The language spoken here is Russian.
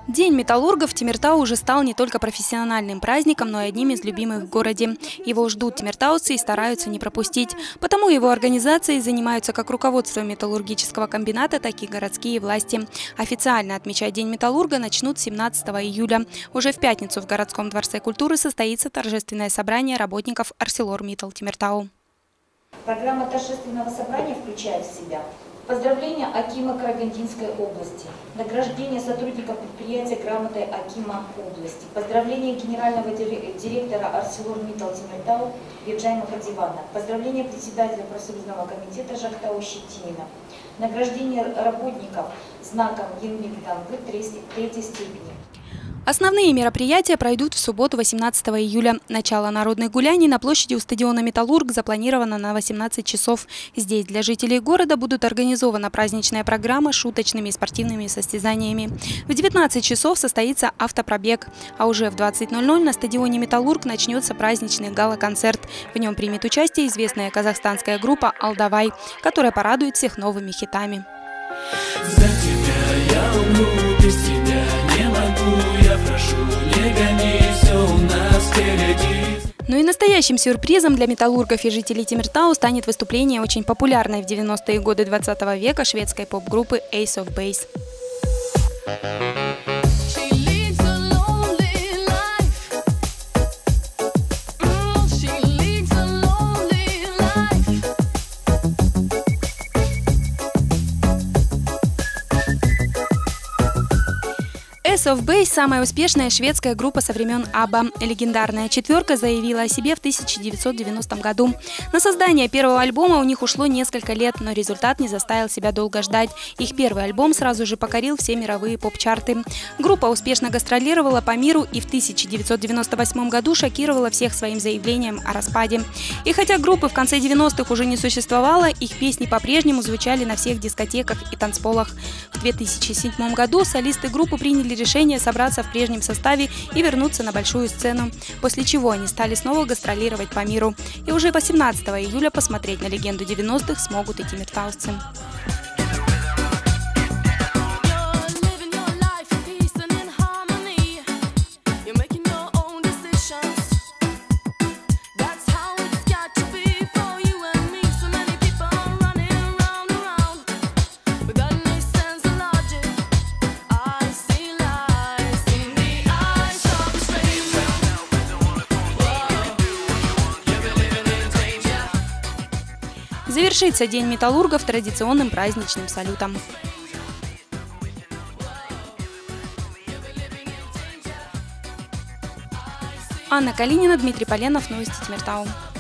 День металлургов в Темиртау уже стал не только профессиональным праздником, но и одним из любимых в городе. Его ждут темиртауцы и стараются не пропустить. Потому его организацией занимаются как руководство металлургического комбината, так и городские власти. Официально отмечать День металлурга начнут 17 июля. Уже в пятницу в городском дворце культуры состоится торжественное собрание работников ArcelorMittal Темиртау. Программа торжественного собрания включает в себя поздравления акима Карагандинской области, награждение сотрудников предприятия грамотой акима области, поздравление генерального директора ArcelorMittal Темиртау Виджайма Хадивана, поздравление председателя профсоюзного комитета Жактау Щетинина, награждение работников знаком Янбик-Дангы третьей степени. Основные мероприятия пройдут в субботу 18 июля. Начало народных гуляний на площади у стадиона «Металлург» запланировано на 18 часов. Здесь для жителей города будут организована праздничная программа с шуточными и спортивными состязаниями. В 19 часов состоится автопробег. А уже в 20:00 на стадионе «Металлург» начнется праздничный гала-концерт. В нем примет участие известная казахстанская группа «Алдавай», которая порадует всех новыми хитами. За тебя я умру, без тебя не могу, я прошу, не гони, все у нас впереди. Ну и настоящим сюрпризом для металлургов и жителей Темиртау станет выступление очень популярной в 90-е годы 20 века шведской поп-группы Ace of Base. Ace of Base – самая успешная шведская группа со времен Абба. Легендарная четверка заявила о себе в 1990 году. На создание первого альбома у них ушло несколько лет, но результат не заставил себя долго ждать. Их первый альбом сразу же покорил все мировые поп-чарты. Группа успешно гастролировала по миру и в 1998 году шокировала всех своим заявлением о распаде. И хотя группы в конце 90-х уже не существовало, их песни по-прежнему звучали на всех дискотеках и танцполах. В 2007 году солисты группы приняли решение собраться в прежнем составе и вернуться на большую сцену, после чего они стали снова гастролировать по миру. И уже 18 июля посмотреть на легенду 90-х смогут и темиртаусцы. Завершится День металлургов традиционным праздничным салютом. Анна Калинина, Дмитрий Поленов, новости Темиртау.